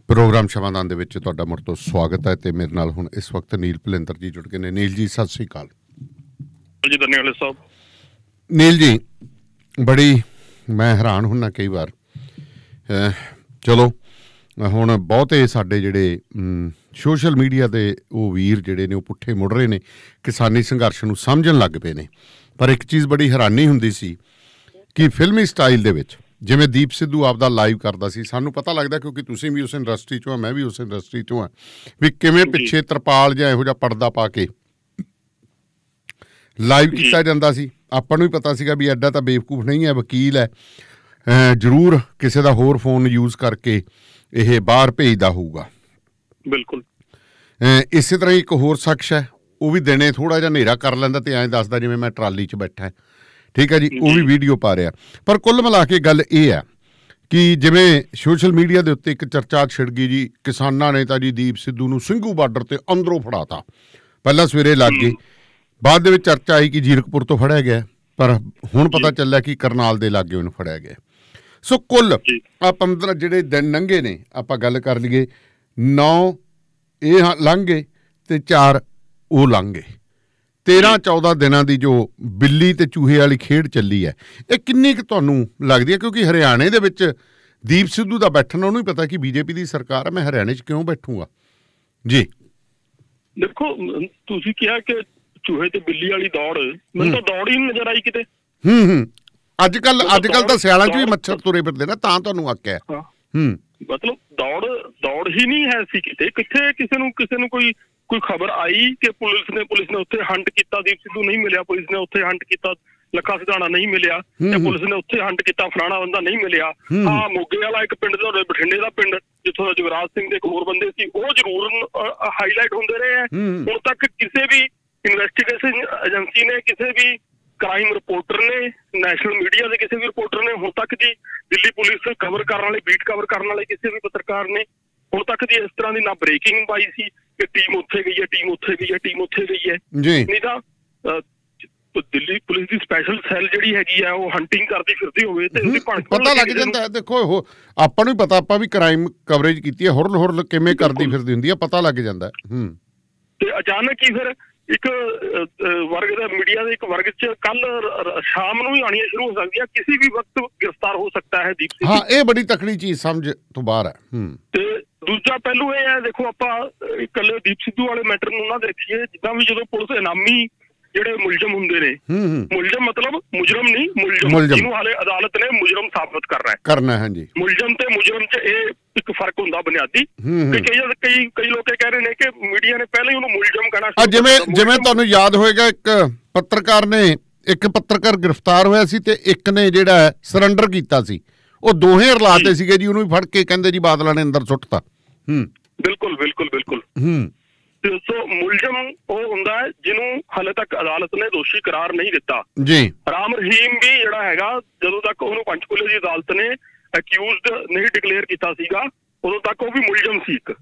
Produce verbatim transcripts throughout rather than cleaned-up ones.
Programme शमादान दे विच तुहाडा मुड़ तो स्वागत है। तो मेरे नाल हुण इस वक्त नील भलिंदर जी जुड़ गए ने। नील जी सत श्री अकाल जी। धन्यवाद साहब। नील जी बड़ी मैं हैरान हुन्ना कई बार, चलो हुण बहुते साडे जिहड़े सोशल मीडिया दे वो वीर जिहड़े ने वो पुट्ठे मुड़ रहे ने, किसानी संघर्ष नूं समझण लग पे ने। पर एक चीज़ बड़ी हैरानी हुंदी सी कि फिल्मी स्टाइल दे विच जिवें दीप सिद्धू आपदा लाइव करदा सी, सानूं पता लगदा क्योंकि तुसीं भी उस इंडस्ट्री चों, मैं भी उस इंडस्ट्री चों हाँ, भी किवें पिछे तरपाल जां इहो जिहा पर्दा पा के लाइव किया जाता सी। आपां नूं भी पता सीगा भी एडा तां बेवकूफ नहीं है, वकील है, जरूर किसी दा होर फोन यूज़ करके यह बाहर भेजदा होऊगा। बिल्कुल इस तरह एक होर शख्स है, वो भी दिने थोड़ा जिहा हनेरा कर लैंदा ते ऐं दसदा जिवें मैं ट्राली च बैठा है, ठीक है जी, वो भी वीडियो पा रहा। पर कुल मिला के गल ये है कि जिवें सोशल मीडिया के उत्ते एक चर्चा छिड़ गई जी, किसानां ने तां जी दीप सिद्धू नूं ਸਿੰਘੂ बार्डर ते अंदरों फड़ाता। पहला सवेरे लग गए, बाद दे विच चर्चा आई कि जीरकपुर तो फड़िया गया, पर हुण पता चलिया कि करनाल दे लागे उहनूं फड़िया गया। सो कुल आ पंद्रह जिहड़े दिन लंघे ने, आपां गल कर लईए नौ ये लंघ गए ते चार वो लंघ गए। तेरह चौदह दिनों की जो बिल्ली ते चूहे वाली खेड चली है, ये किन्नी क तुहानूं लगदी है? क्योंकि हरियाणे दे विच दीप सिद्धू दा बैठना उहनूं ही पता कि बीजेपी की सरकार है, मैं हरियाणे च क्यों बैठूंगा जी। देखो तुसीं कहा कि चूहे ते बिल्ली वाली दौड़, मैनूं तां दौड़ ही नहीं नज़र आई किते। हूं हूं अजकल अजकल तां सियालां च भी मच्छर तुरे फिरदे ने, तां तुहानूं आख्या हूं मतलब दौड़ दौड़ ही नहीं है सी किते। किथे किसी नूं किसी नूं कोई कोई खबर आई कि पुलिस ने पुलिस ने उत्थे हंट किया, दीप सिद्धू नहीं मिलिया, पुलिस ने उत्थे हंट किया, लखा सिधाना नहीं मिलिया, पुलिस ने उत्थे हंट किया, फलाना बंदा नहीं मिलिया। हाँ मोगे वाला एक पिंड दा, बठिंडे दा पिंड जिथों दा जुगराज सिंह दे होर बंदे सी, वो जरूर हाईलाइट होंदे रहे हैं। हुण तक किसी भी इन्वेस्टिगेशन एजेंसी ने, किसी भी क्राइम रिपोर्टर ने, नैशनल मीडिया के किसी भी रिपोर्टर ने हुण तक जी, दिल्ली पुलिस कवर करने वाले, बीट कवर करने वाले किसी भी पत्रकार ने हुण तक जी इस तरह की ना ब्रेकिंग पाई सी कि टीम उत्थे गई है, टीम उत्थे गई है, टीम उत्थे गई है जी। नहीं तां दिल्ली पुलिस की स्पैशल सैल जिहड़ी हैगी है वो हंटिंग करदी फिरदी होवे ते उहदी भणक पता लग जांदा है। देखो हो आपां नूं पता, आपां भी क्राइम कवरेज कीती है, हुरल हुरल किवें करदी फिरदी हुंदी है, पता लग जांदा है। हूं ते अचानक ही फिर एक वर्ग दा मीडिया दे एक वर्ग च कल शाम नूं ही आनी शुरू हो सकदी है, किसी भी वक्त गिरफ्तार हो सकता है दीप सिद्धू। हाँ ये बड़ी तकड़ी चीज समझ तो बाहर है। हूं ते दूजा पहलू ये है, देखो आपां कल्ले दीप सिद्धू वाले मैटर नूं ना देखीए, जिद्दां भी जदों पुलिस इनामी ਜਿਹੜੇ ਮੁਲਜ਼ਮ ਹੁੰਦੇ ਨੇ, ਮੁਲਜ਼ਮ मतलब मुजरम नहीं, मुलਜ਼म ਜਿਹਨੂੰ ਹਾਲੇ ਅਦਾਲਤ ਨੇ ਮੁਜਰਮ ਸਾਬਤ ਕਰਨਾ ਹੈ ਕਰਨਾ ਹੈ ਜੀ। ਮੁਲਜ਼ਮ ਤੇ ਮੁਜਰਮ ਚ ਇਹ ਇੱਕ ਫਰਕ ਹੁੰਦਾ ਬੁਨਿਆਦੀ। ਕਿ ਕਈ ਕਈ ਕਈ ਲੋਕ ਕਹਿ ਰਹੇ ਨੇ ਕਿ ਮੀਡੀਆ ਨੇ ਪਹਿਲਾਂ ਹੀ ਉਹਨੂੰ ਮੁਲਜ਼ਮ ਕਹਿਣਾ। ਜਿਵੇਂ ਜਿਵੇਂ ਤੁਹਾਨੂੰ ਯਾਦ ਹੋਏਗਾ ਇੱਕ ਪੱਤਰਕਾਰ ਨੇ, ਇੱਕ ਪੱਤਰਕਾਰ ਗ੍ਰਿਫਤਾਰ ਹੋਇਆ ਸੀ ਤੇ ਇੱਕ ਨੇ ਜਿਹੜਾ ਸਰੈਂਡਰ ਕੀਤਾ ਸੀ, ਉਹ ਦੋਹੇ ਰਲਾਤੇ ਸੀਗੇ ਜੀ, ਉਹਨੂੰ ਫੜ ਕੇ ਕਹਿੰਦੇ ਜੀ ਬਾਦਲਾਂ ਨੇ ਅੰਦਰ ਸੁੱਟਤਾ। ਹੂੰ ਬਿਲਕੁਲ ਬਿਲਕੁਲ ਬਿਲਕੁਲ ਹੂੰ सो मुलजम वो हुंदा है जिन्हों हाले तक अदालत ने दोषी करार नहीं दिता जी। राम रहीम भी जिहड़ा हैगा, जदों तक उहनूं पंचकूले दी अदालत ने अक्यूज्ड नहीं डिक्लेयर कीता सीगा, उदों तक वो भी मुलजम सी एक।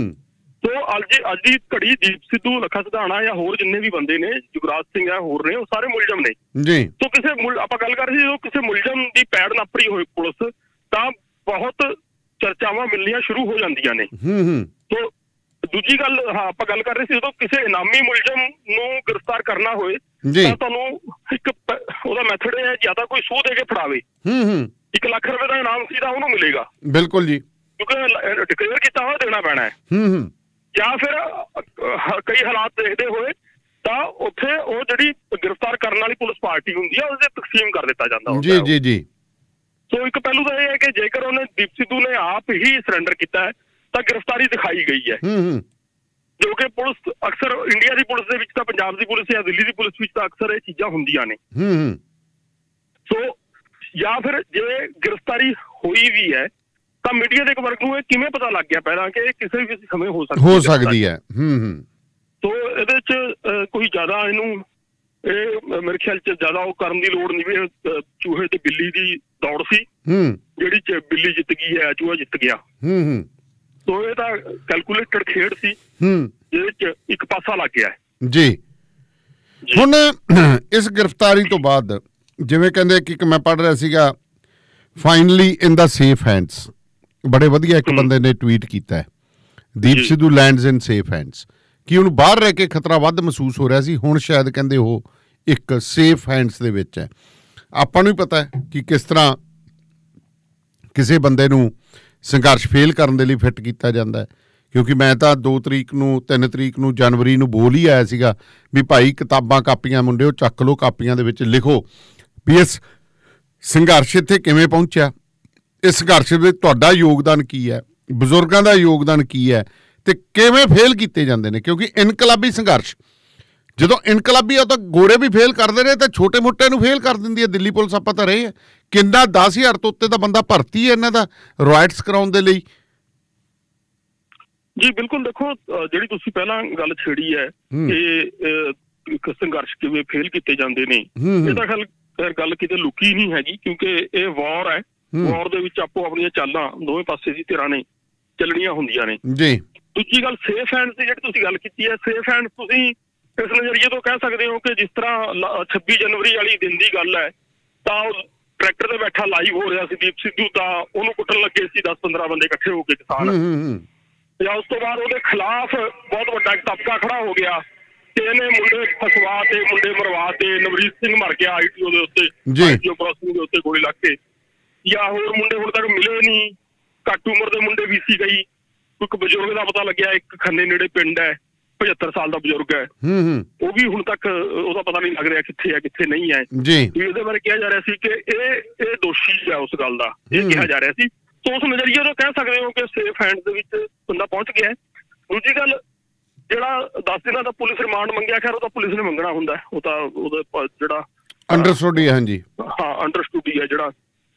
तो अज अज दी घड़ी दीप सिद्धू, लखा सिधाना या होर जिन्ने भी बंदे ने, जुगराज सिंह है, होर ने, वो सारे मुलजम ने जी। तो किसी आपां गल कर रहे जो किसी मुलजम की पैड़ नापरी होए पुलिस, तां बहुत चर्चावां मिलनियां शुरू हो जांदियां ने। तो दूजी गल, हाँ आपां गल कर रहे सी, जो किसी इनामी मुलजम नूं गिरफ्तार करना होए तां तुहानूं एक ओहदा मैथड है, या तां कोई सूह दे के फड़ावे, एक लाख रुपए का इनाम सीधा उहनूं मिलेगा, बिल्कुल जी, क्योंकि डिक्लेयर किया हुआ देना पैना है। या फिर कई हालात देखते हुए तां उत्थे ओह जिहड़ी गिरफ्तार करने वाली पुलिस पार्टी हुंदी है उसदे तकसीम कर दिता जांदा जी जी जी। सो एक पहलू तो यह है कि जेकर उन्हें दीप सिद्धू ने आप ही सरेंडर किया है ਤਾਂ गिरफ्तारी दिखाई गई है, जो कि पुलिस अक्सर इंडिया की पुलिस दे विच तां पंजाब की पुलिस या दिल्ली की पुलिस विच तां अक्सर ये चीज़ां हुंदियां ने। सो या फिर जे गिरफ्तारी हुई भी है तां मीडिया के एक वर्ग नूं किवें पता लग गया पहला कि किसी भी समय हो सकती हो सकती है। तो इहदे च कोई ज़्यादा इहनूं मेरे ख्याल च ज़्यादा वो करन दी लोड़ नहीं भी चूहे ते बिल्ली दी दौड़ सी, जिहड़ी बिल्ली जित गई है चूहा जित गया। तो ये तां कैलकुलेटेड खेड सी, जिहदे च एक पासा लग गया है जी। हुण इस गिरफ्तारी तो बाद जिवें कहंदे कि मैं पढ़ रहा सीगा, finally in the safe hands, ਬੜੇ ਵਧੀਆ ਇੱਕ ਬੰਦੇ ਨੇ ਟਵੀਟ ਕੀਤਾ ਹੈ, Deep Sidhu lands in safe hands, ਕਿ ਉਹਨੂੰ ਬਾਹਰ ਰਹਿ ਕੇ ਖਤਰਾ ਵੱਧ ਮਹਿਸੂਸ ਹੋ ਰਿਹਾ ਸੀ, ਹੁਣ ਸ਼ਾਇਦ ਕਹਿੰਦੇ ਉਹ ਇੱਕ ਸੇਫ ਹੈਂਡਸ ਦੇ ਵਿੱਚ ਹੈ। ਆਪਾਂ ਨੂੰ ਵੀ ਪਤਾ ਹੈ ਕਿ ਕਿਸ ਤਰ੍ਹਾਂ ਕਿਸੇ ਬੰਦੇ ਨੂੰ ਸੰਘਰਸ਼ ਫੇਲ ਕਰਨ ਦੇ ਲਈ ਫਿੱਟ ਕੀਤਾ ਜਾਂਦਾ ਹੈ, ਕਿਉਂਕਿ ਮੈਂ ਤਾਂ ਦੋ ਤਰੀਕ ਨੂੰ ਤਿੰਨ ਤਰੀਕ ਨੂੰ ਜਨਵਰੀ ਨੂੰ ਬੋਲ ਹੀ ਆਇਆ ਸੀਗਾ ਵੀ ਭਾਈ ਕਿਤਾਬਾਂ ਕਾਪੀਆਂ ਮੁੰਡਿਓ ਚੱਕ ਲਓ, ਕਾਪੀਆਂ ਦੇ ਵਿੱਚ ਲਿਖੋ ਵੀ ਇਸ ਸੰਘਰਸ਼ ਇੱਥੇ ਕਿਵੇਂ ਪਹੁੰਚਿਆ, ਇਸ ਸੰਘਰਸ਼ ਵਿੱਚ ਤੁਹਾਡਾ ਯੋਗਦਾਨ ਕੀ ਹੈ, ਬਜ਼ੁਰਗਾਂ ਦਾ ਯੋਗਦਾਨ ਕੀ ਹੈ ਤੇ ਕਿਵੇਂ ਫੇਲ ਕੀਤੇ ਜਾਂਦੇ ਨੇ। ਕਿਉਂਕਿ ਇਨਕਲਾਬੀ ਸੰਘਰਸ਼ ਜਦੋਂ ਇਨਕਲਾਬੀ ਆ ਤਾਂ ਗੋਰੇ ਵੀ ਫੇਲ ਕਰਦੇ ਨੇ ਤੇ ਛੋਟੇ ਮੋਟੇ ਨੂੰ ਫੇਲ ਕਰ ਦਿੰਦੀ ਹੈ ਦਿੱਲੀ ਪੁਲਿਸ। ਆਪਾਂ ਤਾਂ ਰਹੇ ਆ ਕਿੰਨਾ ਦਸ ਹਜ਼ਾਰ ਤੋਂ ਉੱਤੇ ਦਾ ਬੰਦਾ ਭਰਤੀ ਹੈ ਇਹਨਾਂ ਦਾ ਰਾਇਟਸ ਕਰਾਉਣ ਦੇ ਲਈ। ਜੀ ਬਿਲਕੁਲ, ਦੇਖੋ ਜਿਹੜੀ ਤੁਸੀਂ ਪਹਿਲਾਂ ਗੱਲ ਛੇੜੀ ਹੈ ਕਿ ਇੱਕ ਸੰਘਰਸ਼ ਕਿਵੇਂ ਫੇਲ ਕੀਤੇ ਜਾਂਦੇ ਨੇ, ਇਹ ਤਾਂ ਗੱਲ ਗੱਲ ਕਿਤੇ ਲੁਕੀ ਨਹੀਂ ਹੈਗੀ, ਕਿਉਂਕਿ ਇਹ ਵਾਰ ਹੈ। ਵਾਰ ਦੇ ਵਿੱਚ ਆਪੋ ਆਪਣੀਆਂ ਚਾਲਾਂ ਦੋਵੇਂ ਪਾਸੇ ਦੀ ਧਿਰਾਂ ਨੇ ਚੱਲਣੀਆਂ ਹੁੰਦੀਆਂ ਨੇ ਜੀ। ਦੂਜੀ ਗੱਲ ਸੇਫ ਹੈਂਡਸ ਦੀ ਜਿਹੜੀ ਤੁਸੀਂ ਗੱਲ ਕੀਤੀ ਹੈ, ਸੇਫ ਹੈਂਡਸ ਤੁਸੀਂ ਇਸ ਨਜ਼ਰੀਏ ਤੋਂ ਕਹਿ ਸਕਦੇ ਹੋ ਕਿ ਜਿਸ ਤਰ੍ਹਾਂ ਛੱਬੀ ਜਨਵਰੀ ਵਾਲੀ ਦਿਨ ਦੀ ਗੱਲ ਹੈ ਤਾਂ ਉਹ ਟਰੈਕਟਰ ਤੇ ਬੈਠਾ ਲਾਈਵ ਹੋ ਰਿਹਾ ਸੀ ਦੀਪ ਸਿੱਧੂ, ਤਾਂ ਉਹਨੂੰ ਕੁੱਟਣ ਲੱਗੇ ਸੀ ਦਸ ਪੰਦਰਾਂ ਬੰਦੇ ਇਕੱਠੇ ਹੋ ਕੇ ਕਿਸਾਨ, ਜਾਂ ਉਸ ਤੋਂ ਬਾਅਦ ਉਹਦੇ ਖਿਲਾਫ ਬਹੁਤ ਵੱਡਾ ਇੱਕ ਤਬਕਾ ਖੜਾ ਹੋ ਗਿਆ ਤੇ ਇਹਨੇ ਮੁੰਡੇ ਫਸਵਾ ਤੇ ਮੁੰਡੇ ਮਰਵਾ ਤੇ। ਨਵਰੀਤ ਸਿੰਘ ਮਰ ਗਿਆ ਆਈਟੀਓ ਦੇ ਉੱਤੇ, ਆਈਟੀਓ ਕ੍ਰਾਸਿੰਗ ਦੇ ਉੱਤੇ ਗੋਲੀ ਲੱਗ ਕੇ, ਜਾਂ ਹੋਰ ਮੁੰਡੇ ਹੁਣ ਤੱਕ ਮਿਲੇ ਨਹੀਂ, ਘੱਟ ਉਮਰ ਦੇ ਮੁੰਡੇ ਵੀ ਸੀ ਗਈ। ਇੱਕ ਬਜ਼ੁਰਗ ਦਾ ਪਤਾ ਲੱਗਿਆ, ਇੱਕ ਖੰਨੇ ਨੇੜੇ ਪਿੰਡ ਹੈ, ਪਝੱਤਰ ਸਾਲ ਦਾ ਬਜ਼ੁਰਗ ਹੈ, ਉਹ ਵੀ ਹੁਣ ਤੱਕ ਉਹਦਾ ਪਤਾ ਨਹੀਂ ਲੱਗ ਰਿਹਾ ਕਿੱਥੇ ਹੈ ਕਿੱਥੇ ਨਹੀਂ ਹੈ ਜੀ। ਇਹਦੇ ਬਾਰੇ ਕਿਹਾ ਜਾ ਰਿਹਾ ਸੀ ਕਿ ਇਹ ਇਹ ਦੋਸ਼ੀ ਹੈ ਉਸ ਗੱਲ ਦਾ, ਇਹ ਕਿਹਾ ਜਾ ਰਿਹਾ ਸੀ। ਸੋ ਉਸ ਨਜ਼ਰੀਏ ਤੋਂ ਕਹਿ ਸਕਦੇ ਹੋ ਕਿ ਸੇਫ ਹੈਂਡਸ ਦੇ ਵਿੱਚ ਬੰਦਾ ਪਹੁੰਚ ਗਿਆ। ਦੂਜੀ ਗੱਲ, ਜਿਹੜਾ ਦਸ ਦਿਨਾਂ ਦਾ ਪੁਲਿਸ ਰਿਮਾਂਡ ਮੰਗਿਆ, ਖੈਰ ਉਹ ਤਾਂ ਪੁਲਿਸ ਨੇ ਮੰਗਣਾ ਹੁੰਦਾ, ਉਹ ਤਾਂ ਉਹਦਾ ਜਿਹੜਾ ਅੰਡਰਸਟੂਡ ਹੀ ਹੈ। ਹਾਂਜੀ ਹਾਂ, ਅੰਡਰਸਟੂਡ ਹੀ ਹੈ ਜਿਹੜਾ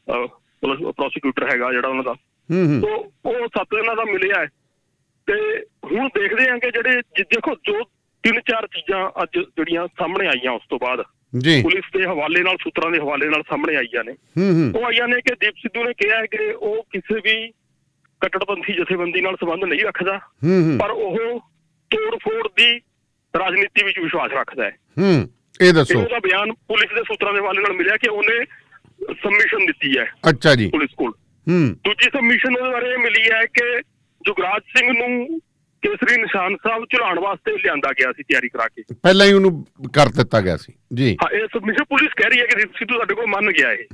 ਪ੍ਰੋਸੀਕਿਊਟਰ ਹੈਗਾ ਜਿਹੜਾ ਉਹਨਾਂ ਦਾ, ਸੋ ਉਹ ਸੱਤ ਦਿਨਾਂ ਦਾ ਮਿਲਿਆ ਹੈ। ਤੇ ਹੁਣ ਦੇਖਦੇ ਹਾਂ ਕਿ ਜਿਹੜੇ ਦੇਖੋ ਜੋ ਤਿੰਨ ਚਾਰ ਚੀਜ਼ਾਂ ਅੱਜ ਜਿਹੜੀਆਂ ਸਾਹਮਣੇ ਆਈਆਂ ਉਸ ਤੋਂ ਬਾਅਦ ਪੁਲਿਸ ਦੇ ਹਵਾਲੇ ਨਾਲ, ਸੂਤਰਾਂ ਦੇ ਹਵਾਲੇ ਨਾਲ ਸਾਹਮਣੇ ਆਈਆਂ ਨੇ, ਉਹ ਆਈਆਂ ਨੇ ਕਿ ਦੀਪ ਸਿੱਧੂ ਨੇ ਕਿਹਾ ਹੈ ਕਿ ਉਹ ਕਿਸੇ ਵੀ ਕੱਟੜਪੰਥੀ ਜਥੇਬੰਦੀ ਨਾਲ ਸੰਬੰਧ ਨਹੀਂ ਰੱਖਦਾ, ਪਰ ਉਹ ਤੋੜ ਫੋੜ ਦੀ ਰਾਜਨੀਤੀ ਵਿੱਚ ਵਿਸ਼ਵਾਸ ਰੱਖਦਾ ਹੈ। ਇਹ ਦੱਸੋ, ਉਹਦਾ ਬਿਆਨ ਪੁਲਿਸ ਦੇ ਸੂਤਰਾਂ ਦੇ ਹਵਾਲੇ ਨਾਲ ਮਿਲਿਆ ਕਿ ਉਹਨੇ ਸਬਮਿਸ਼ਨ ਦਿੱਤੀ ਹੈ ਅੱਛਾ ਜੀ ਪੁਲਿਸ ਕੋਲ। ਦੂਜੀ ਸਬਮਿਸ਼ਨ ਉਹਦੇ ਬਾਰੇ ਮਿਲੀ ਹੈ ਕਿ ਜੁਗਰਾਜ ਸਿੰਘ ਨੂੰ ਕੇਸਰੀ ਨਿਸ਼ਾਨ ਸਾਹਿਬ ਚੜਾਉਣ ਵਾਸਤੇ ਲਿਆਂਦਾ ਗਿਆ ਸੀ ਤਿਆਰੀ ਕਰਾ ਕੇ, ਪਹਿਲਾਂ ਹੀ ਉਹਨੂੰ ਕਰ ਦਿੱਤਾ ਗਿਆ ਸੀ ਜੀ। ਹਾਂ, ਇਹ ਸਬਮਿਸ਼ਨ ਪੁਲਿਸ ਕਹਿ ਰਹੀ ਹੈ ਕਿ ਦੀਪ ਸਿੱਧੂ ਸਾਡੇ ਕੋਲ ਮੰਨ ਗਿਆ ਇਹ।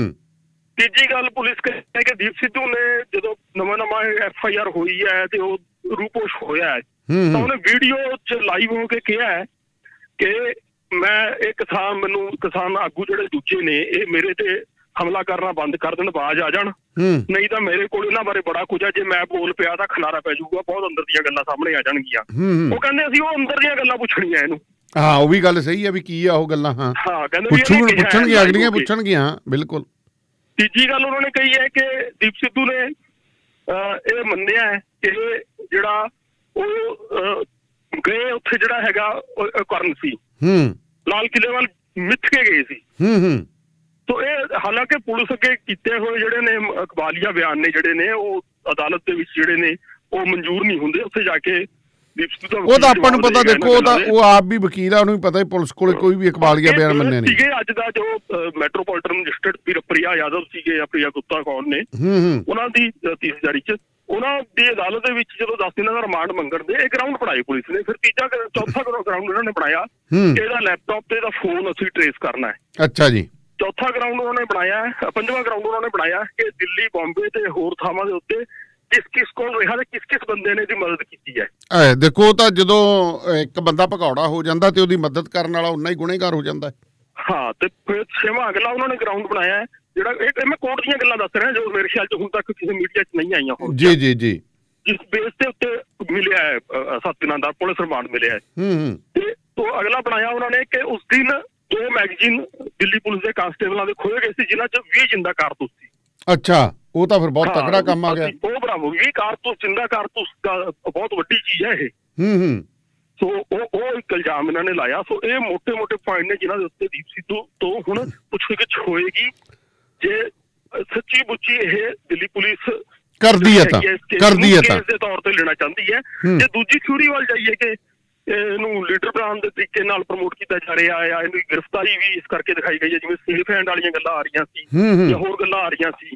ਤੀਜੀ ਗੱਲ, ਪੁਲਿਸ ਕਹਿੰਦੀ ਕਿ ਦੀਪ ਸਿੱਧੂ ਨੇ ਜਦੋਂ ਨਵਾਂ ਨਵਾਂ ਐਫ ਆਈ ਆਰ ਹੋਈ ਹੈ ਤੇ ਉਹ ਰੂਪੋਸ਼ ਹੋਇਆ ਹੈ ਤਾਂ ਉਹਨੇ ਵੀਡੀਓ ਚ ਲਾਈਵ ਹੋ ਕੇ ਕਿਹਾ ਹੈ ਕਿ ਮੈਂ ਇਹ ਕਿਸਾਨ, ਮੈਨੂੰ ਕਿਸਾਨ ਆਗੂ ਜਿਹੜੇ ਦੂਜੇ ਨੇ ਇਹ ਮੇਰੇ ਤੇ ਹਮਲਾ ਕਰਨਾ ਬੰਦ ਕਰ ਦੇਣ, ਬਾਜ਼ ਆ ਜਾਣ, ਨਹੀਂ ਤਾਂ ਮੇਰੇ ਕੋਲ ਇਹਨਾਂ ਬਾਰੇ ਬੜਾ ਕੁਝ ਹੈ, ਜੇ ਮੈਂ ਬੋਲ ਪਿਆ ਤਾਂ ਖਲਾਰਾ ਪੈ ਜਾਊਗਾ, ਬਹੁਤ ਅੰਦਰ ਦੀਆਂ ਗੱਲਾਂ ਸਾਹਮਣੇ ਆ ਜਾਣਗੀਆਂ। ਉਹ ਕਹਿੰਦੇ ਅਸੀਂ ਉਹ ਅੰਦਰ ਦੀਆਂ ਗੱਲਾਂ ਪੁੱਛਣੀਆਂ ਇਹਨੂੰ। ਹਾਂ, ਉਹ ਵੀ ਗੱਲ ਸਹੀ ਹੈ ਵੀ ਕੀ ਆ ਉਹ ਗੱਲਾਂ। ਹਾਂ ਹਾਂ, ਕਹਿੰਦੇ ਪੁੱਛਣਗੀਆਂ, ਅਗਲੀਆਂ ਪੁੱਛਣਗੀਆਂ, ਬਿਲਕੁਲ। ਤੀਜੀ ਗੱਲ ਉਹਨਾਂ ਨੇ ਕਹੀ ਹੈ ਕਿ ਦੀਪ ਸਿੱਧੂ ਨੇ ਇਹ ਮੰਨਿਆ ਹੈ ਕਿ ਜਿਹੜਾ ਉਹ ਗਏ ਉੱਥੇ ਜਿਹੜਾ ਹੈਗਾ ਕਰਨ ਸੀ, ਲਾਲ ਕਿਲੇ ਵੱਲ ਮਿੱਥ ਕੇ ਗਏ ਸੀ। ਤੋ ਇਹ ਹਾਲਾਂਕਿ ਪੁਲਿਸ ਅੱਗੇ ਕੀਤੇ ਹੋਏ ਜਿਹੜੇ ਨੇ ਇਕਬਾਲੀਆ ਬਿਆਨ ਨੇ ਜਿਹੜੇ ਨੇ ਉਹ ਅਦਾਲਤ ਦੇ ਵਿੱਚ ਜਿਹੜੇ ਨੇ ਉਹ ਮਨਜ਼ੂਰ ਨਹੀਂ ਹੁੰਦੇ। ਉੱਥੇ ਜਾ ਕੇ ਉਹ ਤਾਂ ਆਪਾਂ ਨੂੰ ਪਤਾ, ਦੇਖੋ ਉਹ ਤਾਂ ਉਹ ਆਪ ਵੀ ਵਕੀਲ ਆ, ਉਹਨੂੰ ਵੀ ਪਤਾ ਪੁਲਿਸ ਕੋਲ ਕੋਈ ਵੀ ਇਕਬਾਲੀਆ ਬਿਆਨ ਮੰਨੇ ਨਹੀਂ ਸੀਗੇ। ਅੱਜ ਦਾ ਜੋ ਮੈਟਰੋਪੋਲੀਟਨ ਮੈਜਿਸਟਰੇਟ ਪ੍ਰਿਆ ਯਾਦਵ ਸੀਗੇ ਜਾਂ ਪ੍ਰਿਆ ਗੁਪਤਾ ਕੌਰ ਨੇ, ਉਹਨਾਂ ਦੀ ਤੀਸਰੀ ਚ ਉਹਨਾਂ ਦੀ ਅਦਾਲਤ ਦੇ ਵਿੱਚ ਜਦੋਂ ਦਸ ਦਿਨਾਂ ਦਾ ਰਿਮਾਂਡ ਮੰਗਣ ਦੇ ਇਹ ਗਰਾਊਂਡ ਬਣਾਏ ਪੁਲਿਸ ਨੇ। ਫਿਰ ਤੀਜਾ ਚੌਥਾ ਗਰਾਊਂਡ ਇਹਨਾਂ ਨੇ ਬਣਾਇਆ ਕਿ ਇਹਦਾ ਲੈਪਟਾਪ ਤੇ ਇਹਦਾ ਫੋਨ ਅਸੀਂ ਟਰੇਸ ਕਰਨਾ ਹੈ। ਅੱਛਾ ਜੀ। ਚੌਥਾ ਗਰਾਊਂਡ ਉਹਨਾਂ ਨੇ ਬਣਾਇਆ, ਪੰਜਵਾਂ ਗਰਾਊਂਡ ਉਹਨਾਂ ਨੇ ਬਣਾਇਆ ਕਿ ਦਿੱਲੀ, ਬੰਬੇ ਤੇ ਹੋਰ ਥਾਵਾਂ ਦੇ ਉੱਤੇ ਕਿਸ ਕਿਸ ਕੋਲ ਰਿਹਾ ਤੇ ਕਿਸ ਕਿਸ ਬੰਦੇ ਨੇ ਇਹਦੀ ਮਦਦ ਕੀਤੀ ਹੈ। ਦੇਖੋ ਤਾਂ ਜਦੋਂ ਇੱਕ ਬੰਦਾ ਭਗੌੜਾ ਹੋ ਜਾਂਦਾ ਤੇ ਉਹਦੀ ਮਦਦ ਕਰਨ ਵਾਲਾ ਉਨਾ ਹੀ ਗੁਨੇਗਾਰ ਹੋ ਜਾਂਦਾ। ਹਾਂ, ਤੇ ਫਿਰ ਛੇਵਾਂ ਅਗਲਾ ਉਹਨਾਂ ਨੇ ਗਰਾਊਂਡ ਬਣਾਇਆ ਜਿਹੜਾ ਇਹ ਮੈਂ ਕੋਰਟ ਦੀਆਂ ਗੱਲਾਂ ਦੱਸ ਰਿਹਾ ਜੋ ਮੇਰੇ ਖਿਆਲ ਚ ਹੁਣ ਤੱਕ ਕਿਸੇ ਮੀਡੀਆ ਚ ਨਹੀਂ ਆਈਆਂ ਹੋਣ। ਜੀ ਜੀ ਜੀ। ਜਿਸ ਬੇਸ ਦੇ ਉੱਤੇ ਮਿਲਿਆ ਹੈ ਸੱਤ ਦਿਨਾਂ ਦਾ ਪੁਲਿਸ ਰਿਮਾਂਡ ਮਿਲਿਆ ਹੈ। ਤੇ ਉਹ ਅਗਲਾ ਬਣਾਇਆ ਉਹਨਾਂ ਨੇ ਕਿ ਉਸ ਦਿਨ ਦੋ ਮੈਗਜ਼ੀਨ ਦਿੱਲੀ ਪੁਲਿਸ ਦੇ ਕਾਂਸਟੇਬਲਾਂ ਦੇ ਖੋਏ ਗਏ ਸੀ ਜਿਨ੍ਹਾਂ ਚ ਵੀਹ ਜਿੰਦਾ ਕਾਰਤੂਸ ਸੀ। ਅੱਛਾ, ਉਹ ਤਾਂ ਫਿਰ ਬਹੁਤ ਤਕੜਾ ਕੰਮ ਆ ਗਿਆ। ਉਹ ਬਰਾਵੋ, ਵੀਹ ਕਾਰਤੂਸ, ਜਿੰਦਾ ਕਾਰਤੂਸ ਦਾ ਬਹੁਤ ਵੱਡੀ ਚੀਜ਼ ਹੈ ਇਹ। ਹੂੰ ਹੂੰ। ਸੋ ਉਹ ਉਹ ਇੱਕ ਇਲਜ਼ਾਮ ਇਹਨਾਂ ਨੇ ਲਾਇਆ। ਸੋ ਇਹ ਮੋਟੇ ਮੋਟੇ ਪੁਆਇੰਟ ਨੇ ਜਿਨ੍ਹਾਂ ਦੇ ਉੱਤੇ ਦੀਪ ਸਿੱਧੂ ਤੋਂ ਹੁਣ ਪੁੱਛਗਿੱਛ ਹੋਏਗੀ। ਜੇ ਸੱਚੀ ਮੁੱਚੀ ਇਹ ਦਿੱਲੀ ਪੁਲਿਸ ਕਰਦੀ ਹੈ ਤਾਂ ਕਰਦੀ ਹੈ ਤਾਂ ਦੇ ਤੌਰ ਤੇ ਲੈਣਾ ਚਾਹੁੰਦੀ ਹੈ। ਜੇ ਦੂਜੀ ਥਿਊਰੀ ਵੱਲ ਜਾਈਏ ਕਿ ਇਹਨੂੰ ਲੀਡਰ ਬਣਾਉਣ ਦੇ ਤਰੀਕੇ ਨਾਲ ਪ੍ਰਮੋਟ ਕੀਤਾ ਜਾ ਰਿਹਾ ਹੈ, ਇਹਦੀ ਗ੍ਰਿਫਤਾਰੀ ਵੀ ਇਸ ਕਰਕੇ ਦਿਖਾਈ ਗਈ ਹੈ ਜਿਵੇਂ ਸੇਫ ਹੈਂਡ ਵਾਲੀਆਂ ਗੱਲਾਂ ਆ ਰਹੀਆਂ ਸੀ ਜਾਂ ਹੋਰ ਗੱਲਾਂ ਆ ਰਹੀਆਂ ਸੀ,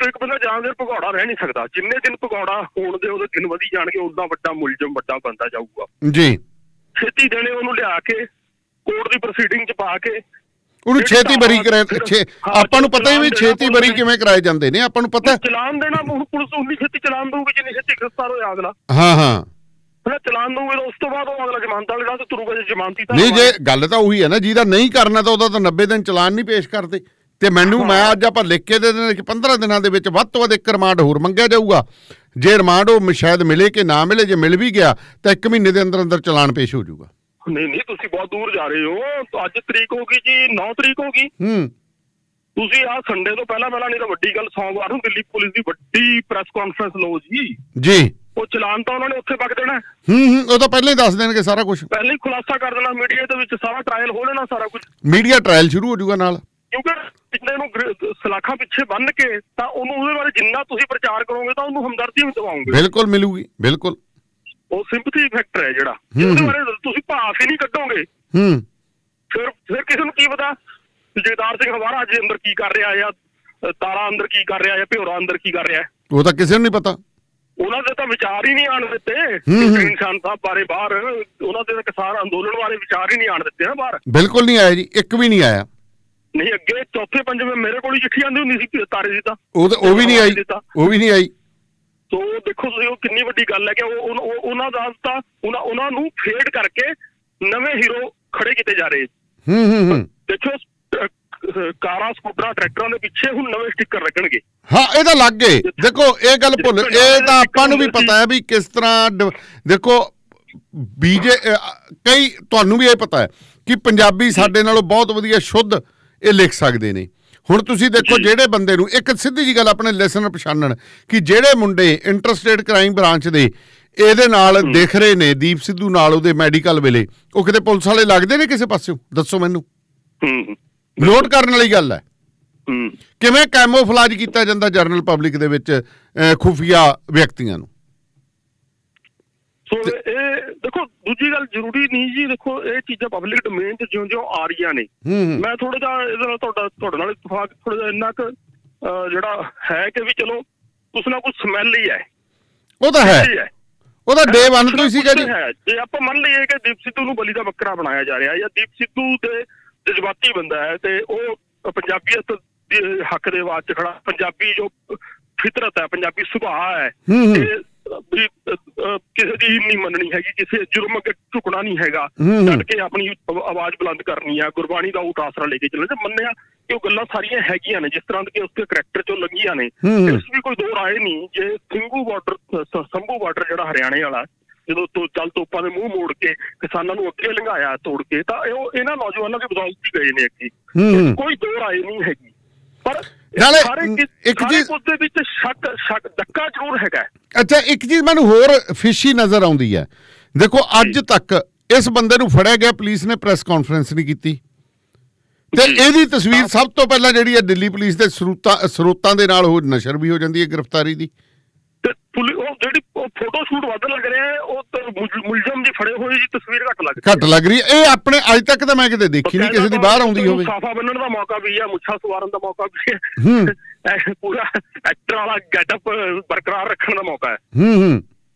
ਇੱਕ ਬੰਦਾ ਜਾਣ ਦੇ ਭਗੌੜਾ ਰਹਿ ਨਹੀਂ ਸਕਦਾ। ਜਿੰਨੇ ਦਿਨ ਭਗੌੜਾ ਹੋਣ ਦੇ ਉਹਦੇ ਦਿਨ ਵਧੀ ਜਾਣਗੇ, ਉਦਾਂ ਵੱਡਾ ਮੁਲਜ਼ਮ ਵੱਡਾ ਬੰਦਾ ਜਾਊਗਾ ਜੀ। ਛੇਤੀ ਦੇਣੇ ਉਹਨੂੰ ਲਿਆ ਕੇ ਕੋਰਟ ਦੀ ਪ੍ਰੋਸੀਡਿੰਗ ਚ ਪਾ ਕੇ ਉਹਨੂੰ ਛੇਤੀ ਬਰੀ ਕਰਾ। ਆਪਾਂ ਨੂੰ ਪਤਾ ਹੀ ਵੀ ਛੇਤੀ ਬਰੀ ਕਿਵੇਂ ਕਰਾਏ ਜਾਂਦੇ ਨੇ, ਆਪਾਂ ਨੂੰ ਪਤਾ। ਚਲਾਨ ਦੇਣਾ ਪੁਲਿਸ ਉਨੀ ਛੇਤੀ ਚਲਾਨ ਦਊਗੀ ਜਿੰਨੀ ਛੇਤੀ ਗ੍ਰਿਫਤਾਰ ਹੋਇਆ ਅਗਲਾ। ਹਾਂ ਹਾਂ ਚਲਾਨ ਦਊਗੇ ਤਾਂ ਉਸ ਤੋਂ ਬਾਅਦ ਉਹ ਅਗਲਾ ਜ਼ਮਾਨਤ ਵਾਲੇ ਰਾਹ ਤੁਰੂਗਾ। ਜੇ ਜ਼ਮਾਨਤੀ ਤਾਂ ਨਹੀਂ, ਜੇ ਗੱਲ ਤਾਂ ਉਹੀ ਹੈ ਨਾ, ਜਿਹਦਾ ਨਹੀਂ ਕਰਨਾ ਤਾਂ ਉਹਦਾ ਤਾਂ ਨੱਬੇ ਦਿਨ ਚਲਾਨ ਨਹੀਂ ਪੇਸ਼ ਕਰਦੇ। ਤੇ ਮੈਨੂੰ ਮੈਂ ਅੱਜ ਆਪਾਂ ਲਿਖ ਕੇ ਦੇ ਦੇਣਾ ਕਿ ਪੰਦਰਾਂ ਦਿਨਾਂ ਦੇ ਵਿੱਚ ਵੱਧ ਤੋਂ ਵੱਧ ਇੱਕ ਰਿਮਾਂਡ ਹੋਰ ਮੰਗਿਆ ਜਾਊਗਾ। ਜੇ ਰਿਮਾਂਡ ਉਹ ਸ਼ਾਇਦ ਮਿਲੇ ਕਿ ਨਾ ਮਿਲੇ, ਜੇ ਮਿਲ ਵੀ ਗਿਆ ਤਾਂ ਇੱਕ ਮਹੀਨੇ ਦੇ ਅੰਦਰ ਅੰਦਰ ਚਲਾਨ ਪੇਸ਼ ਹੋ ਜਾਊਗਾ। ਨਹੀਂ ਨਹੀਂ, ਤੁਸੀਂ ਬਹੁਤ ਦੂਰ ਜਾ ਰਹੇ ਹੋ। ਅੱਜ ਤਰੀਕ ਹੋ ਗਈ ਜੀ, ਨੌ ਤਰੀਕ ਹੋ ਗਈ। ਹੂੰ ਤੁਸੀਂ ਆਹ ਸੰਡੇ ਤੋਂ ਪਹਿਲਾਂ ਪਹਿਲਾਂ, ਨਹੀਂ ਤਾਂ ਵੱਡੀ ਗੱਲ ਸੋਮਵਾਰ ਨੂੰ ਦਿੱਲੀ ਪੁਲਿਸ ਦੀ ਵੱਡੀ ਪ੍ਰੈਸ ਕਾਨਫਰੰਸ ਲਓ ਜੀ। ਜੀ ਉਹ ਚਲਾਨ ਤਾਂ ਉਹਨਾਂ ਨੇ ਉੱਥੇ ਵਗ ਦੇਣਾ। ਹੂੰ ਹੂੰ ਉਹ ਤਾਂ ਪਹਿਲਾਂ ਹੀ ਦੱਸ ਦੇਣਗੇ ਸਾਰਾ ਕੁਝ, ਪਹਿਲਾਂ ਹੀ ਖੁਲਾਸਾ ਕਰ ਦੇਣਾ ਮੀਡੀਆ ਦੇ ਵਿੱਚ, ਸਾਰਾ ਟ੍ਰਾਇਲ ਹੋ ਲੈਣਾ ਸਾਰਾ ਕੁਝ। ਮੀਡੀਆ ਟ੍ਰਾਇਲ ਸ਼ੁਰੂ ਹੋ ਜਾਊਗਾ ਨਾਲ, ਕਿਉਂਕਿ ਪਿਛਲੇ ਨੂੰ ਸਲਾਖਾਂ ਪਿੱਛੇ ਬੰਨ ਕੇ ਤਾਂ ਉਹਨੂੰ ਉਹਦੇ ਬਾਰੇ ਜਿੰਨਾ ਤੁਸੀਂ ਪ੍ਰਚਾਰ ਕਰੋਗੇ ਤਾਂ ਉਹਨੂੰ ਹਮਦਰਦੀ ਵੀ ਦਿਵਾਓਗੇ। ਬਿਲਕੁਲ ਮਿਲੂਗੀ, ਬਿਲਕੁਲ। ਉਹ ਸਿੰਪਥੀ ਫੈਕਟਰ ਹੈ ਜਿਹੜਾ, ਉਹਦੇ ਬਾਰੇ ਤੁਸੀਂ ਭਾਫ ਹੀ ਨਹੀਂ ਕੱਢੋਗੇ। ਹੂੰ ਫਿਰ ਫਿਰ ਕਿਸੇ ਨੂੰ ਕੀ ਪਤਾ ਜਗਤਾਰ ਸਿੰਘ ਹਵਾਰਾ ਅੱਜ ਅੰਦਰ ਕੀ ਕਰ ਰਿਹਾ, ਜਾਂ ਤਾਰਾ ਅੰਦਰ ਕੀ ਕਰ ਰਿਹਾ, ਜਾਂ ਭਿਓਰਾ ਅੰਦਰ ਕੀ ਕਰ ਰਿਹਾ, ਉਹ ਤਾਂ ਕਿਸੇ ਨੂੰ ਨਹੀਂ ਪਤਾ। ਉਹਨਾਂ ਦੇ ਤਾਂ ਵਿਚਾਰ ਹੀ ਨਹੀਂ ਆਣ ਦਿੱਤੇ ਨਿਸ਼ਾਨ ਸਾਹਿਬ ਬਾਰੇ ਬਾਹਰ। ਉਹਨਾਂ ਦੇ ਤਾਂ ਕਿਸਾਨ ਅੰਦੋਲਨ ਬਾਰੇ ਵਿਚਾਰ ਹੀ ਨਹੀਂ ਆਣ ਦਿੱਤੇ ਨਾ ਬਾਹਰ। ਬਿਲਕੁਲ ਨਹੀਂ ਆਇਆ ਜੀ, ਇੱਕ ਵੀ ਨਹੀਂ ਆਇਆ। ਨਹੀਂ, ਅੱਗੇ ਚੌਥੇ ਪੰਜਵੇਂ ਮੇਰੇ ਕੋਲ ਹੀ ਚਿੱਠੀ ਆਉਂਦੀ ਹੁੰਦੀ ਸੀ ਤਾਰੇ ਦੀ, ਤਾਂ ਉਹ ਉਹ ਵੀ ਨਹੀਂ ਆਈ, ਉਹ ਵੀ ਨਹੀਂ ਆਈ। ਸੋ ਦੇਖੋ ਤੁਸੀਂ, ਉਹ ਕਿੰਨੀ ਵੱਡੀ ਗੱਲ ਹੈ ਕਿ ਉਹਨਾਂ ਦਾ ਤਾਂ ਉਹਨਾਂ ਉਹਨਾਂ ਨੂੰ ਫੇਡ ਕਰਕੇ ਨਵੇਂ ਹੀਰੋ ਖੜੇ ਕੀਤੇ ਜਾ ਰਹੇ। ਹੂੰ ਹੂੰ ਹੂੰ ਦੇਖੋ ਕਾਰਾਂ, ਸਕੂਟਰਾਂ, ਟਰੈਕਟਰਾਂ ਦੇ ਪਿੱਛੇ ਹੁਣ ਨਵੇਂ ਸਟicker ਲੱਗਣਗੇ। ਹਾਂ, ਇਹ ਤਾਂ ਲੱਗ ਗਏ। ਦੇਖੋ ਇਹ ਗੱਲ ਭੁੱਲ, ਇਹ ਤਾਂ ਆਪਾਂ ਨੂੰ ਵੀ ਪਤਾ ਹੈ ਵੀ ਕਿਸ ਤਰ੍ਹਾਂ। ਦੇਖੋ ਬੀਜੇ ਕਈ, ਤੁਹਾਨੂੰ ਵੀ ਇਹ ਪਤਾ ਹੈ ਕਿ ਪੰਜਾਬੀ ਸਾਡੇ ਨਾਲੋਂ ਬਹੁਤ ਵਧੀਆ ਸ਼ੁੱਧ ਇਹ ਲਿਖ ਸਕਦੇ ਨੇ। ਹੁਣ ਤੁਸੀਂ ਦੇਖੋ ਜਿਹੜੇ ਬੰਦੇ ਨੂੰ, ਇੱਕ ਸਿੱਧੀ ਜੀ ਗੱਲ ਆਪਣੇ ਲਿਸਨਰ ਪਛਾਣਨ ਕਿ ਜਿਹੜੇ ਮੁੰਡੇ ਇੰਟਰਸਟੇਟ ਕ੍ਰਾਈਮ ਬ੍ਰਾਂਚ ਦੇ ਇਹਦੇ ਨਾਲ ਦੇਖ ਰਹੇ ਨੇ, ਦੀਪ ਸਿੱਧੂ ਨਾਲ ਉਹਦੇ ਮੈਡੀਕਲ ਵੇਲੇ, ਉਹ ਕਿਤੇ ਪੁਲਿਸ ਵਾਲੇ ਲੱਗਦੇ ਨੇ ਕਿਸੇ ਪਾਸਿਓਂ? ਦੱਸੋ ਮੈਨੂੰ। ਨੋਟ ਕਰਨ ਵਾਲੀ ਗੱਲ ਹੈ ਕਿਵੇਂ ਕੈਮੋਫਲਾਜ ਕੀਤਾ ਜਾਂਦਾ ਜਨਰਲ ਪਬਲਿਕ ਦੇ ਵਿੱਚ ਖੁਫੀਆ ਵਿਅਕਤੀਆਂ ਨੂੰ। ਸੋ ਇਹ ਦੇਖੋ, ਦੂਜੀ ਗੱਲ ਜ਼ਰੂਰੀ ਨਹੀਂ ਜੀ। ਦੇਖੋ ਇਹ ਚੀਜ਼ਾਂ ਪਬਲਿਕ ਡੋਮੇਨ 'ਚ ਜਿਉਂ ਜਿਉਂ ਆ ਰਹੀਆਂ ਨੇ, ਮੈਂ ਥੋੜਾ ਜਿਹਾ ਇਹਦੇ ਨਾਲ ਤੁਹਾਡਾ ਤੁਹਾਡੇ ਨਾਲ ਇਤਫਾਕ ਥੋੜਾ ਜਿਹਾ ਇੰਨਾ ਕੁ ਜਿਹੜਾ ਹੈ ਕਿ ਵੀ ਚਲੋ ਕੁਛ ਨਾ ਕੁਛ ਸਮੈਲ ਹੀ ਹੈ। ਉਹ ਤਾਂ ਹੈ, ਉਹਦਾ ਡੇ ਵਨ ਤੋਂ ਹੀ ਸੀਗਾ ਜੀ। ਜੇ ਆਪਾਂ ਮੰਨ ਲਈਏ ਕਿ ਦੀਪ ਸਿੱਧੂ ਨੂੰ ਬਲੀ ਦਾ ਬੱਕਰਾ ਬਣਾਇਆ ਜਾ ਰਿਹਾ, ਜਾਂ ਦੀਪ ਸਿੱਧੂ ਦੇ ਜਜ਼ਬਾਤੀ ਬੰਦਾ ਹੈ ਤੇ ਉਹ ਪੰਜਾਬੀਅਤ ਦੇ ਹੱਕ ਦੇ ਆਵਾਜ਼ 'ਚ ਖੜਾ, ਪੰਜਾਬੀ ਜੋ ਫਿਤਰਤ ਹੈ, ਪੰਜਾਬੀ ਸੁਭਾਅ ਹੈ, ਵੀ ਕਿਸੇ ਦੀ ਨਹੀਂ ਮੰਨਣੀ ਹੈਗੀ, ਕਿਸੇ ਜੁਰਮ ਅੱਗੇ ਝੁਕਣਾ ਨਹੀਂ ਹੈਗਾ, ਡਟ ਕੇ ਆਪਣੀ ਆਵਾਜ਼ ਬੁਲੰਦ ਕਰਨੀ ਆ, ਗੁਰਬਾਣੀ ਦਾ ਉਹ ਆਸਰਾ ਲੈ ਕੇ ਚੱਲਣਾ। ਮੰਨਿਆ ਕਿ ਉਹ ਗੱਲਾਂ ਸਾਰੀਆਂ ਹੈਗੀਆਂ ਨੇ ਜਿਸ ਤਰ੍ਹਾਂ ਕਿ ਉਸਦੇ ਕਰੈਕਟਰ ਚੋਂ ਲੰਘੀਆਂ ਨੇ, ਇਸ ਵੀ ਕੋਈ ਦੋ ਰਾਏ ਨਹੀਂ। ਜੇ ਸਿੰਘੂ ਬਾਰਡਰ, ਸੰਭੂ ਬਾਰਡਰ ਜਿਹੜਾ ਹਰਿਆਣੇ ਵਾਲਾ, ਜਦੋਂ ਤੋਂ ਚੱਲ ਤੋਪਾਂ ਦੇ ਮੂੰਹ ਮੋੜ ਕੇ ਕਿਸਾਨਾਂ ਨੂੰ ਅੱਗੇ ਲੰਘਾਇਆ ਤੋੜ ਕੇ, ਤਾਂ ਉਹ ਇਹਨਾਂ ਨੌਜਵਾਨਾਂ ਦੀ ਬਦੌਲਤ ਹੀ ਗਏ ਨੇ ਅੱਗੇ। ਕੋਈ ਦੋ ਰਾਏ ਨਹੀਂ ਹੈਗੀ, ਪਰ ਇੱਕ ਚੀਜ਼ ਦੇ ਵਿੱਚ ਸ਼ੱਕ ਸ਼ੱਕ ਡੱਕਾ ਜ਼ਰੂਰ ਹੈਗਾ। ਅੱਛਾ, ਇੱਕ ਚੀਜ਼ ਮੈਨੂੰ ਹੋਰ ਫਿਸ਼ੀ ਨਜ਼ਰ ਆਉਂਦੀ ਹੈ। ਦੇਖੋ ਅੱਜ ਤੱਕ ਇਸ ਬੰਦੇ ਨੂੰ ਫੜਿਆ ਗਿਆ, ਪੁਲਿਸ ਨੇ ਪ੍ਰੈਸ ਕਾਨਫਰੰਸ ਨਹੀਂ ਕੀਤੀ, ਤੇ ਇਹਦੀ ਤਸਵੀਰ ਸਭ ਤੋਂ ਪਹਿਲਾਂ ਜਿਹੜੀ ਹੈ ਦਿੱਲੀ ਪੁਲਿਸ ਦੇ ਸਰੋਤਾਂ ਸਰੋਤਾਂ ਦੇ ਨਾਲ ਉਹ ਨਸ਼ਰ ਵੀ ਹੋ ਜਾਂਦੀ ਹੈ ਗ੍ਰਿਫਤਾਰੀ ਦੀ। ਤੇ ਉਹ ਜਿਹੜੀ ਫੋਟੋ ਸ਼ੂਟ ਵੱਧ ਲੱਗ ਰਿਹਾ ਹੈ, ਉਹ ਮੁਲਜ਼ਮ ਦੀ ਫੜੇ ਹੋਏ ਦੀ ਤਸਵੀਰ ਘੱਟ ਲੱਗ ਘੱਟ ਲੱਗ ਰਹੀ ਹੈ। ਇਹ ਆਪਣੇ ਅੱਜ ਤੱਕ ਤਾਂ ਮੈਂ ਕਿਤੇ ਦੇਖੀ ਨਹੀਂ ਕਿਸੇ ਦੀ ਬਾਹਰ ਆਉਂਦੀ ਹੋਵੇ। ਸਾਫਾ ਬੰਨਣ ਦਾ ਮੌਕਾ ਵੀ ਹੈ, ਮੁੱਛਾਂ ਸਵਾਰਨ ਦਾ ਮੌਕਾ ਵੀ ਹੈ, ਪੂਰਾ ਐਕਟਰ ਵਾਲਾ ਗੈਟਅਪ ਬਰਕਰਾਰ ਰੱਖਣ ਦਾ ਮੌਕਾ ਹੈ। ਹੂੰ ਹੂੰ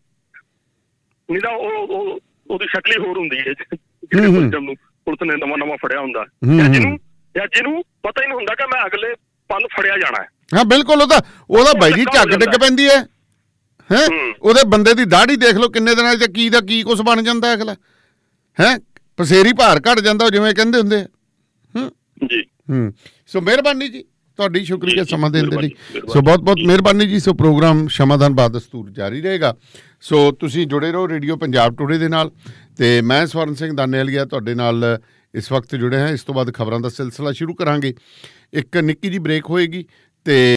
ਨਹੀਂ ਤਾਂ ਉਹ ਉਹਦੀ ਸ਼ਕਲ ਹੀ ਹੋਰ ਹੁੰਦੀ ਹੈ ਜਿਹੜੇ ਮੁਲਜ਼ਮ ਨੂੰ ਪੁਲਿਸ ਨੇ ਨਵਾਂ ਨਵਾਂ ਫੜਿਆ ਹੁੰਦਾ, ਜਿਹਨੂੰ ਜਾਂ ਜਿਹਨੂੰ ਪਤਾ ਹੀ ਨਹੀਂ ਹੁੰਦਾ ਕਿ ਮੈਂ ਅਗਲੇ ਪਲ ਫੜਿਆ ਜਾਣਾ ਹੈ। ਹਾਂ ਬਿਲਕੁਲ, ਉਹਦਾ ਉਹਦਾ ਬਾਈ ਜੀ ਝੱਗ ਡਿੱਗ ਪੈਂਦੀ ਹੈ। ਹੈਂ, ਉਹਦੇ ਬੰਦੇ ਦੀ ਦਾੜੀ ਦੇਖ ਲਓ ਕਿੰਨੇ ਦਿਨਾਂ 'ਚ ਕੀ ਦਾ ਕੀ ਕੁਛ ਬਣ ਜਾਂਦਾ ਅਗਲਾ। ਹੈਂ, ਪਸੇਰੀ ਭਾਰ ਘਟ ਜਾਂਦਾ ਜਿਵੇਂ ਕਹਿੰਦੇ ਹੁੰਦੇ ਆ। ਹੂੰ ਜੀ ਹੂੰ ਸੋ ਮਿਹਰਬਾਨੀ ਜੀ ਤੁਹਾਡੀ, ਸ਼ੁਕਰੀਆ ਸਮਾਂ ਦੇਣ ਦੇ ਲਈ। ਸੋ ਬਹੁਤ ਬਹੁਤ ਮਿਹਰਬਾਨੀ ਜੀ। ਸੋ ਪ੍ਰੋਗਰਾਮ ਸ਼ਮਾਦਾਨ ਬਾਦਸਤੂਰ ਜਾਰੀ ਰਹੇਗਾ। ਸੋ ਤੁਸੀਂ ਜੁੜੇ ਰਹੋ ਰੇਡੀਓ ਪੰਜਾਬ ਟੂਡੇ ਦੇ ਨਾਲ, ਤੇ ਮੈਂ ਸਵਰਨ ਸਿੰਘ ਦਾਨੇਵਾਲੀਆ ਤੁਹਾਡੇ ਨਾਲ ਇਸ ਵਕਤ ਜੁੜੇ ਹਾਂ। ਇਸ ਤੋਂ ਬਾਅਦ ਖਬਰਾਂ ਦਾ ਸਿਲਸਿਲਾ ਸ਼ੁਰੂ ਕਰਾਂਗੇ। ਇੱਕ ਨਿੱਕੀ ਜਿਹੀ ਬ੍ਰੇਕ ਹੋਏਗੀ ਤੇ